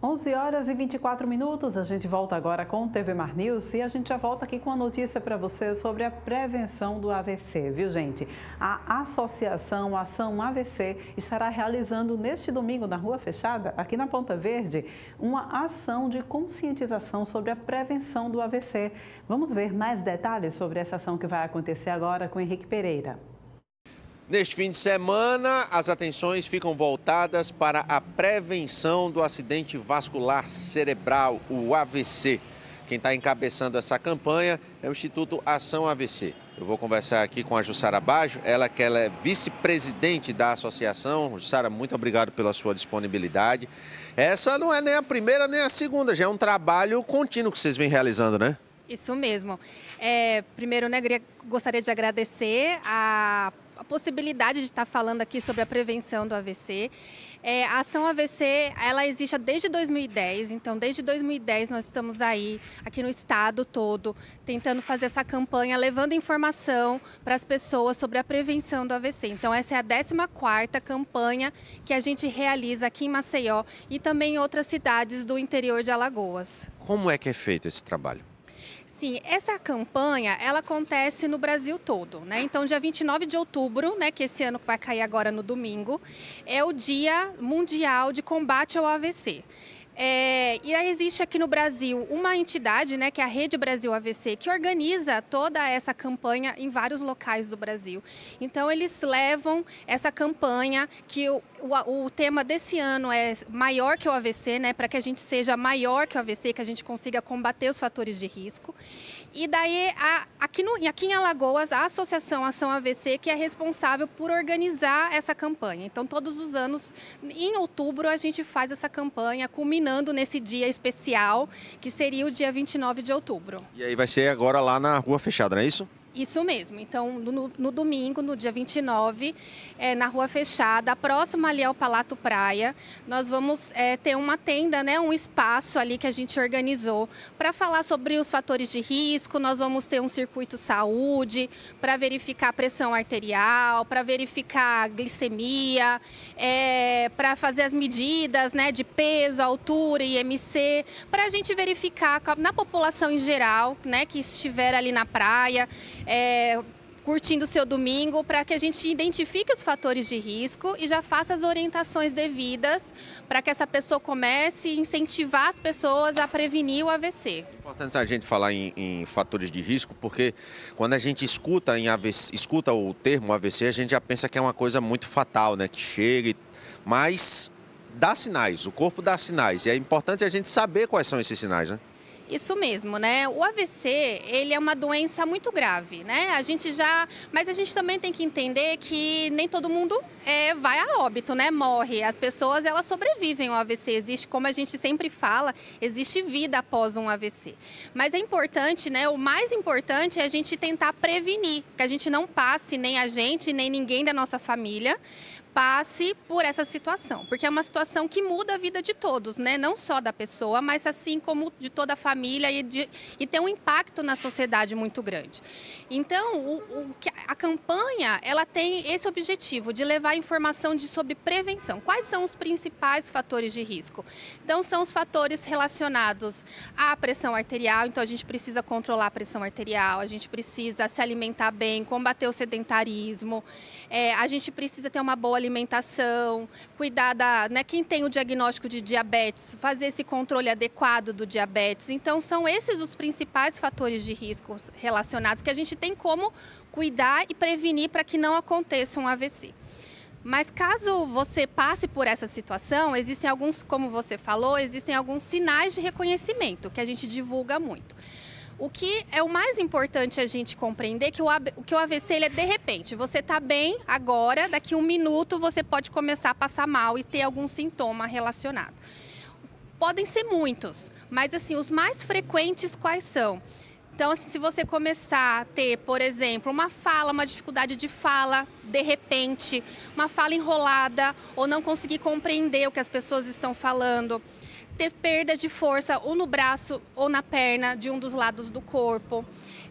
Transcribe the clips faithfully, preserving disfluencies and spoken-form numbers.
onze horas e vinte e quatro minutos, a gente volta agora com o T V Mar News e a gente já volta aqui com a notícia para você sobre a prevenção do A V C, viu gente? A Associação Ação A V C estará realizando neste domingo na Rua Fechada, aqui na Ponta Verde, uma ação de conscientização sobre a prevenção do A V C. Vamos ver mais detalhes sobre essa ação que vai acontecer agora com Henrique Pereira. Neste fim de semana, as atenções ficam voltadas para a prevenção do acidente vascular cerebral, o A V C. Quem está encabeçando essa campanha é o Instituto Ação A V C. Eu vou conversar aqui com a Jussara Baggio, ela que ela é vice-presidente da associação. Jussara, muito obrigado pela sua disponibilidade. Essa não é nem a primeira nem a segunda, já é um trabalho contínuo que vocês vêm realizando, né? Isso mesmo. É, primeiro, né, gostaria de agradecer a a possibilidade de estar falando aqui sobre a prevenção do A V C. É, a Ação A V C, ela existe desde dois mil e dez, então desde dois mil e dez nós estamos aí, aqui no estado todo, tentando fazer essa campanha, levando informação para as pessoas sobre a prevenção do A V C. Então essa é a décima quarta campanha que a gente realiza aqui em Maceió e também em outras cidades do interior de Alagoas. Como é que é feito esse trabalho? Sim, essa campanha, ela acontece no Brasil todo, né? Então, dia vinte e nove de outubro, né, que esse ano vai cair agora no domingo, é o Dia Mundial de Combate ao A V C. É, e aí existe aqui no Brasil uma entidade, né, que é a Rede Brasil A V C, que organiza toda essa campanha em vários locais do Brasil. Então, eles levam essa campanha, que o, o, o tema desse ano é maior que o A V C, né, para que a gente seja maior que o A V C, que a gente consiga combater os fatores de risco. E daí, a, aqui, no, aqui em Alagoas, a Associação Ação A V C, que é responsável por organizar essa campanha. Então, todos os anos, em outubro, a gente faz essa campanha, culminando nesse dia especial, que seria o dia vinte e nove de outubro. E aí vai ser agora lá na Rua Fechada, não é isso? Isso mesmo. Então, no, no domingo, no dia vinte e nove, é, na Rua Fechada, próximo ali ao Palato Praia, nós vamos é, ter uma tenda, né, um espaço ali que a gente organizou para falar sobre os fatores de risco. Nós vamos ter um circuito saúde para verificar a pressão arterial, para verificar a glicemia, é, para fazer as medidas, né, de peso, altura, I M C, para a gente verificar na população em geral, né, que estiver ali na praia, É, curtindo o seu domingo, para que a gente identifique os fatores de risco e já faça as orientações devidas para que essa pessoa comece a incentivar as pessoas a prevenir o A V C. É importante a gente falar em, em fatores de risco, porque quando a gente escuta, em A V C, escuta o termo A V C, a gente já pensa que é uma coisa muito fatal, né? Que chega, mas dá sinais, o corpo dá sinais, e é importante a gente saber quais são esses sinais, né? Isso mesmo, né? O A V C, ele é uma doença muito grave, né? A gente já, mas a gente também tem que entender que nem todo mundo é, vai a óbito, né? Morre. As pessoas, elas sobrevivem ao A V C. Existe, como a gente sempre fala, existe vida após um A V C. Mas é importante, né? O mais importante é a gente tentar prevenir, que a gente não passe, nem a gente, nem ninguém da nossa família, passe por essa situação, porque é uma situação que muda a vida de todos, né? Não só da pessoa, mas assim como de toda a família e, de, e tem um impacto na sociedade muito grande. Então, o, o, a campanha, ela tem esse objetivo de levar informação de, sobre prevenção. Quais são os principais fatores de risco? Então, são os fatores relacionados à pressão arterial, então a gente precisa controlar a pressão arterial, a gente precisa se alimentar bem, combater o sedentarismo, é, a gente precisa ter uma boa alimentação, cuidar da, né, quem tem o diagnóstico de diabetes, fazer esse controle adequado do diabetes. Então, são esses os principais fatores de risco relacionados que a gente tem como cuidar e prevenir para que não aconteça um A V C. Mas caso você passe por essa situação, existem alguns, como você falou, existem alguns sinais de reconhecimento que a gente divulga muito. O que é o mais importante a gente compreender que o, que o A V C ele é de repente. Você está bem agora, daqui a um minuto você pode começar a passar mal e ter algum sintoma relacionado. Podem ser muitos, mas assim, os mais frequentes quais são? Então, assim, se você começar a ter, por exemplo, uma fala, uma dificuldade de fala, de repente, uma fala enrolada, ou não conseguir compreender o que as pessoas estão falando, ter perda de força ou no braço ou na perna de um dos lados do corpo,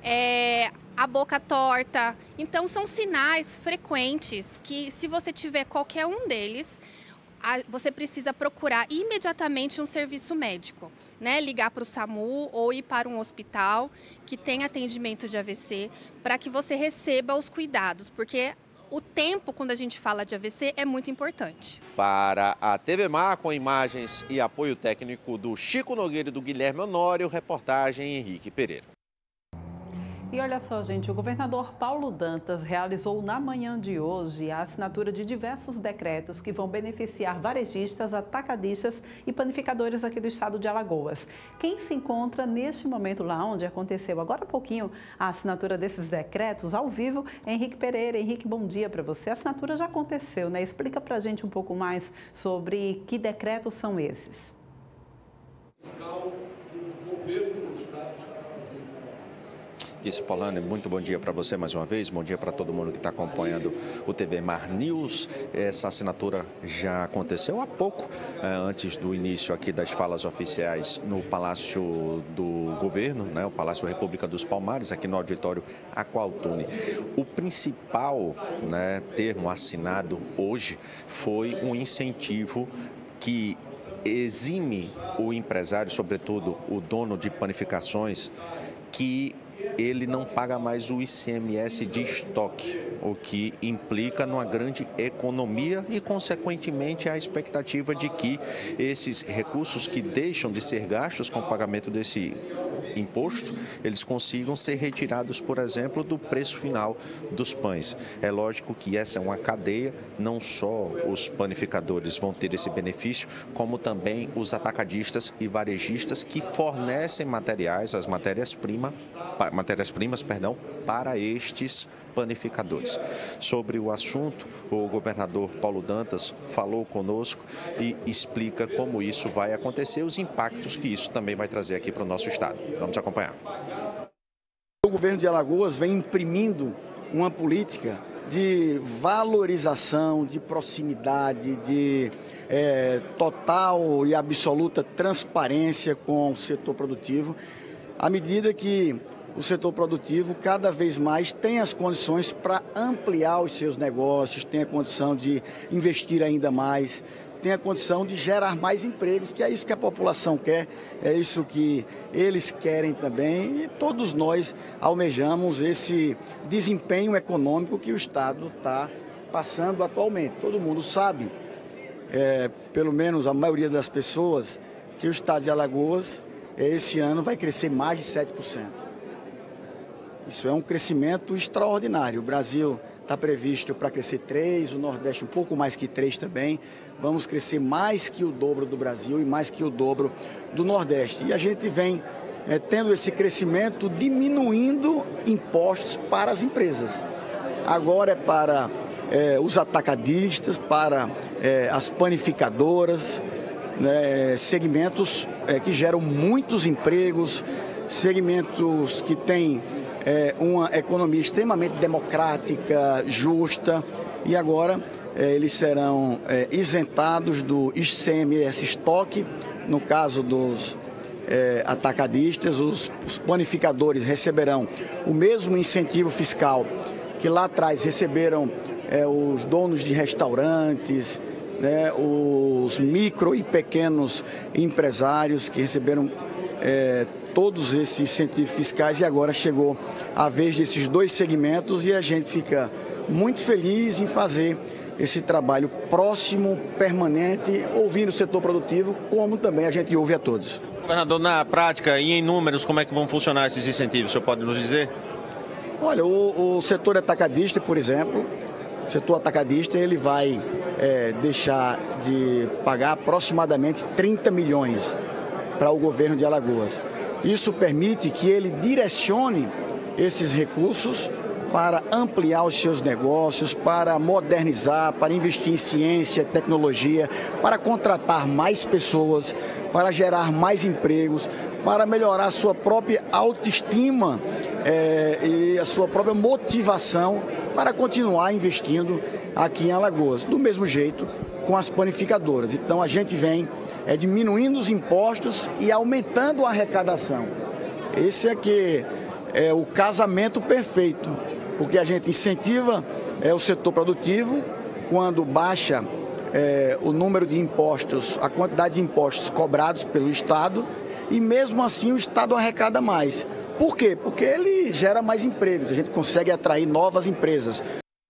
é, a boca torta. Então, são sinais frequentes que, se você tiver qualquer um deles, você precisa procurar imediatamente um serviço médico, né? Ligar para o SAMU ou ir para um hospital que tem atendimento de A V C para que você receba os cuidados, porque o tempo, quando a gente fala de A V C, é muito importante. Para a T V Mar, com imagens e apoio técnico do Chico Nogueira e do Guilherme Honório, reportagem Henrique Pereira. E olha só, gente, o governador Paulo Dantas realizou na manhã de hoje a assinatura de diversos decretos que vão beneficiar varejistas, atacadistas e panificadores aqui do estado de Alagoas. Quem se encontra neste momento lá onde aconteceu agora há pouquinho a assinatura desses decretos, ao vivo, Henrique Pereira. Henrique, bom dia para você. A assinatura já aconteceu, né? Explica para a gente um pouco mais sobre que decretos são esses. Isso, Paulane, muito bom dia para você mais uma vez, bom dia para todo mundo que está acompanhando o T V Mar News. Essa assinatura já aconteceu há pouco, antes do início aqui das falas oficiais no Palácio do Governo, né, o Palácio República dos Palmares, aqui no auditório Aqualtune. O principal, né, termo assinado hoje foi um incentivo que exime o empresário, sobretudo o dono de panificações, que ele não paga mais o I C M S de estoque, o que implica numa grande economia e, consequentemente, a expectativa de que esses recursos que deixam de ser gastos com o pagamento desse imposto, eles consigam ser retirados, por exemplo, do preço final dos pães. É lógico que essa é uma cadeia, não só os panificadores vão ter esse benefício, como também os atacadistas e varejistas que fornecem materiais, as matérias-primas, matérias-primas, perdão, para estes panificadores. Sobre o assunto, o governador Paulo Dantas falou conosco e explica como isso vai acontecer, os impactos que isso também vai trazer aqui para o nosso estado. Vamos acompanhar. O governo de Alagoas vem imprimindo uma política de valorização, de proximidade, de é, total e absoluta transparência com o setor produtivo, à medida que o setor produtivo cada vez mais tem as condições para ampliar os seus negócios, tem a condição de investir ainda mais, tem a condição de gerar mais empregos, que é isso que a população quer, é isso que eles querem também, e todos nós almejamos esse desempenho econômico que o Estado está passando atualmente. Todo mundo sabe, é, pelo menos a maioria das pessoas, que o Estado de Alagoas esse ano vai crescer mais de sete por cento. Isso é um crescimento extraordinário. O Brasil está previsto para crescer três por cento, o Nordeste um pouco mais que três por cento também. Vamos crescer mais que o dobro do Brasil e mais que o dobro do Nordeste. E a gente vem é, tendo esse crescimento diminuindo impostos para as empresas. Agora é para é, os atacadistas, para é, as panificadoras, né, segmentos é, que geram muitos empregos, segmentos que têm É uma economia extremamente democrática, justa, e agora é, eles serão é, isentados do I C M S estoque. No caso dos é, atacadistas, os, os panificadores receberão o mesmo incentivo fiscal que lá atrás receberam é, os donos de restaurantes, né, os micro e pequenos empresários que receberam é, todos esses incentivos fiscais, e agora chegou a vez desses dois segmentos e a gente fica muito feliz em fazer esse trabalho próximo, permanente, ouvindo o setor produtivo, como também a gente ouve a todos. Governador, na prática e em números, como é que vão funcionar esses incentivos? O senhor pode nos dizer? Olha, o, o setor atacadista, por exemplo, o setor atacadista ele vai é, deixar de pagar aproximadamente trinta milhões para o governo de Alagoas. Isso permite que ele direcione esses recursos para ampliar os seus negócios, para modernizar, para investir em ciência, tecnologia, para contratar mais pessoas, para gerar mais empregos, para melhorar a sua própria autoestima é, e a sua própria motivação para continuar investindo aqui em Alagoas. Do mesmo jeito com as panificadoras. Então a gente vem é, diminuindo os impostos e aumentando a arrecadação. Esse é que é o casamento perfeito, porque a gente incentiva é, o setor produtivo quando baixa é, o número de impostos, a quantidade de impostos cobrados pelo Estado, e mesmo assim o Estado arrecada mais. Por quê? Porque ele gera mais empregos, a gente consegue atrair novas empresas.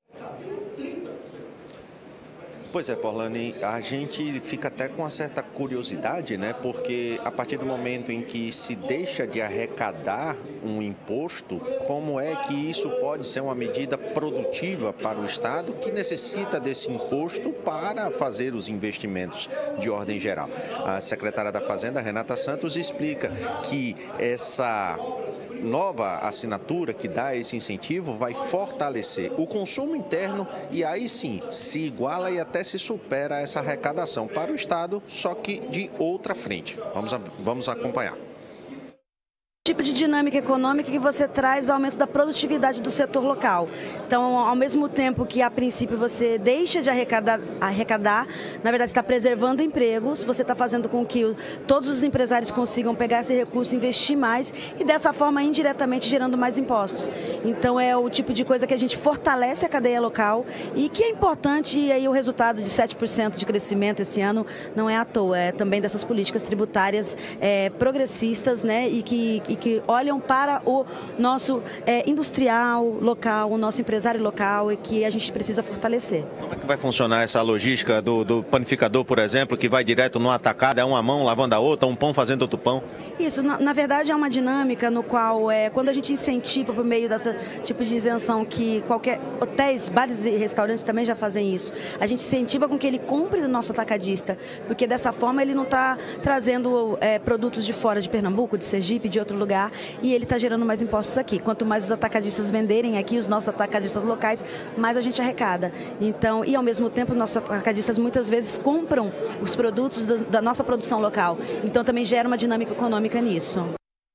Pois é, Porlani, a gente fica até com uma certa curiosidade, né? Porque a partir do momento em que se deixa de arrecadar um imposto, como é que isso pode ser uma medida produtiva para o Estado que necessita desse imposto para fazer os investimentos de ordem geral? A secretária da Fazenda, Renata Santos, explica que essa nova assinatura que dá esse incentivo vai fortalecer o consumo interno e aí sim se iguala e até se supera essa arrecadação para o Estado, só que de outra frente. Vamos, a, vamos acompanhar. Tipo de dinâmica econômica que você traz aumento da produtividade do setor local. Então, ao mesmo tempo que a princípio você deixa de arrecadar, arrecadar na verdade está preservando empregos, você está fazendo com que o, todos os empresários consigam pegar esse recurso, investir mais e dessa forma indiretamente gerando mais impostos. Então é o tipo de coisa que a gente fortalece a cadeia local e que é importante, e aí o resultado de sete por cento de crescimento esse ano não é à toa, é também dessas políticas tributárias é, progressistas, né, e que e que olham para o nosso é, industrial local, o nosso empresário local e que a gente precisa fortalecer. Como é que vai funcionar essa logística do, do panificador, por exemplo, que vai direto numa atacada, é uma mão lavando a outra, um pão fazendo outro pão? Isso, na, na verdade é uma dinâmica no qual, é, quando a gente incentiva por meio dessa tipo de isenção que qualquer, hotéis, bares e restaurantes também já fazem isso, a gente incentiva com que ele compre do nosso atacadista, porque dessa forma ele não está trazendo é, produtos de fora de Pernambuco, de Sergipe, de outro lugar, e ele está gerando mais impostos aqui. Quanto mais os atacadistas venderem aqui, os nossos atacadistas locais, mais a gente arrecada. Então, e ao mesmo tempo, nossos atacadistas muitas vezes compram os produtos da, da nossa produção local. Então, também gera uma dinâmica econômica nisso.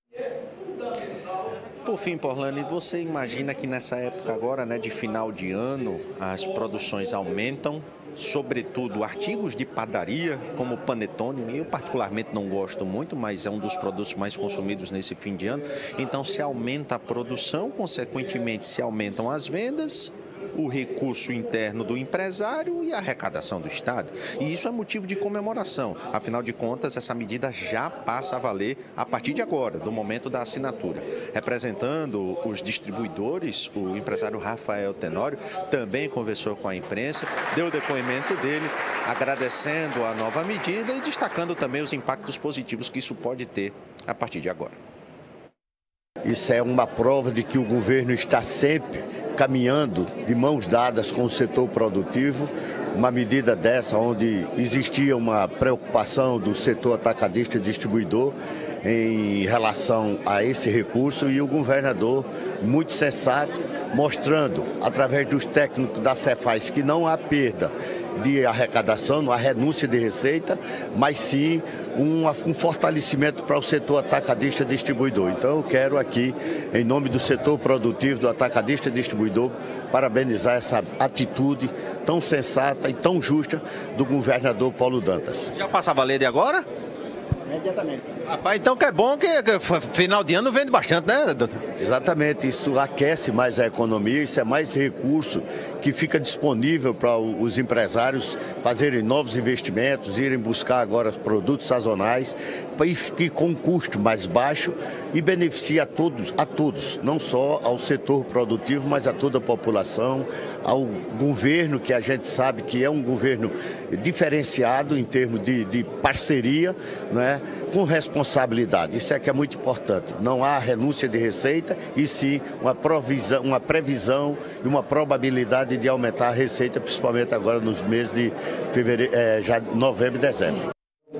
Por fim, Porlani, você imagina que nessa época agora, né, de final de ano, as produções aumentam? Sobretudo artigos de padaria, como o panetone, eu particularmente não gosto muito, mas é um dos produtos mais consumidos nesse fim de ano. Então, se aumenta a produção, consequentemente se aumentam as vendas, o recurso interno do empresário e a arrecadação do Estado. E isso é motivo de comemoração. Afinal de contas, essa medida já passa a valer a partir de agora, do momento da assinatura. Representando os distribuidores, o empresário Rafael Tenório também conversou com a imprensa, deu o depoimento dele, agradecendo a nova medida e destacando também os impactos positivos que isso pode ter a partir de agora. Isso é uma prova de que o governo está sempre caminhando de mãos dadas com o setor produtivo. Uma medida dessa, onde existia uma preocupação do setor atacadista e distribuidor em relação a esse recurso, e o governador, muito sensato, mostrando, através dos técnicos da Cefaz, que não há perda de arrecadação, não há renúncia de receita, mas sim um, um fortalecimento para o setor atacadista e distribuidor. Então eu quero aqui, em nome do setor produtivo, do atacadista e distribuidor, parabenizar essa atitude tão sensata e tão justa do governador Paulo Dantas. Já passa a valer de agora? Imediatamente. Rapaz, então que é bom que, que final de ano vende bastante, né, doutor? Exatamente, isso aquece mais a economia, isso é mais recurso que fica disponível para os empresários fazerem novos investimentos, irem buscar agora produtos sazonais, que com um custo mais baixo e beneficia a todos, a todos, não só ao setor produtivo, mas a toda a população, ao governo, que a gente sabe que é um governo diferenciado em termos de, de parceria, né, com responsabilidade. Isso é que é muito importante. Não há renúncia de receita, e sim uma, provisão, uma previsão e uma probabilidade de aumentar a receita, principalmente agora nos meses de fevereiro, é, já novembro e dezembro.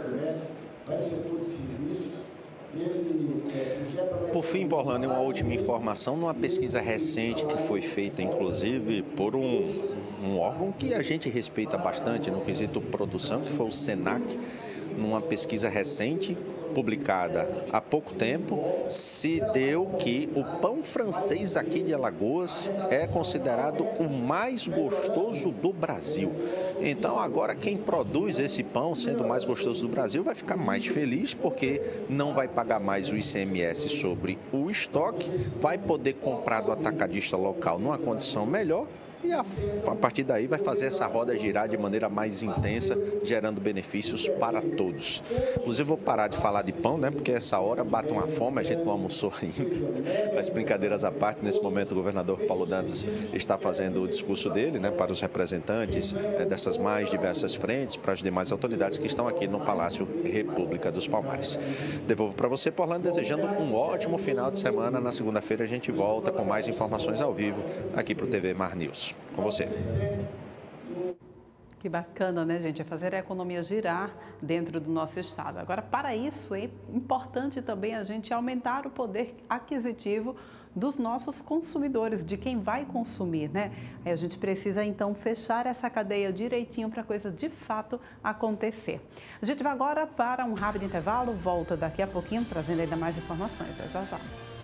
Por fim, Porlani, uma última informação, numa pesquisa recente que foi feita, inclusive, por um, um órgão que a gente respeita bastante no quesito produção, que foi o Senac. Numa pesquisa recente, publicada há pouco tempo, se deu que o pão francês aqui de Alagoas é considerado o mais gostoso do Brasil. Então, agora, quem produz esse pão, sendo o mais gostoso do Brasil, vai ficar mais feliz, porque não vai pagar mais o I C M S sobre o estoque, vai poder comprar do atacadista local numa condição melhor, e a, a partir daí vai fazer essa roda girar de maneira mais intensa, gerando benefícios para todos. Inclusive, vou parar de falar de pão, né? Porque essa hora bate uma fome, a gente não almoçou ainda. Mas brincadeiras à parte, nesse momento o governador Paulo Dantas está fazendo o discurso dele, né, para os representantes é, dessas mais diversas frentes, para as demais autoridades que estão aqui no Palácio República dos Palmares. Devolvo para você, Orlando, desejando um ótimo final de semana. Na segunda-feira a gente volta com mais informações ao vivo aqui para o T V Mar News. Com você. Que bacana, né, gente? É fazer a economia girar dentro do nosso estado. Agora, para isso, é importante também a gente aumentar o poder aquisitivo dos nossos consumidores, de quem vai consumir, né? Aí a gente precisa, então, fechar essa cadeia direitinho para a coisa, de fato, acontecer. A gente vai agora para um rápido intervalo, volta daqui a pouquinho, trazendo ainda mais informações. É já já.